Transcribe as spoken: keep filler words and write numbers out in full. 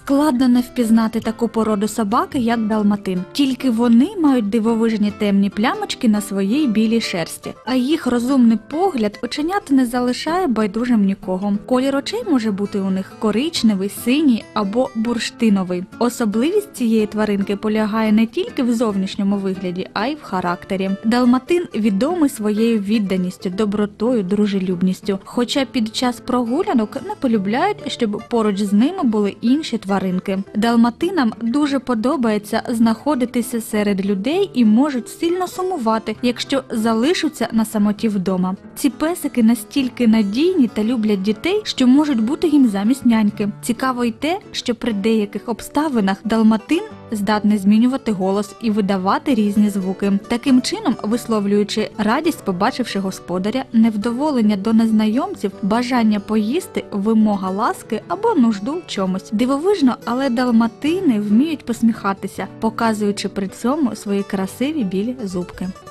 Складно не впізнати таку породу собаки, як далматин. Тільки вони мають дивовижні темні плямочки на своїй білій шерсті, а їх розумний погляд оченят не залишає байдужим нікого. Колір очей може бути у них коричневий, синій або бурштиновий. Особливість цієї тваринки полягає не тільки в зовнішньому вигляді, а й в характері. Далматин відомий своєю відданістю, добротою, дружелюбністю, хоча під час прогулянок не полюбляють, щоб поруч з ними були інші тваринки. Далматинам дуже подобається знаходитися серед людей і можуть сильно сумувати, якщо залишаться на самоті вдома. Ці песики настільки надійні та люблять дітей, що можуть бути їм замість няньки. Цікаво й те, що при деяких обставинах далматин здатний змінювати голос і видавати різні звуки, таким чином висловлюючи радість, побачивши господаря, невдоволення до незнайомців, бажання поїсти, вимога ласки або нужду в чомусь. Дивовижно, але далматини вміють посміхатися, показуючи при цьому свої красиві білі зубки.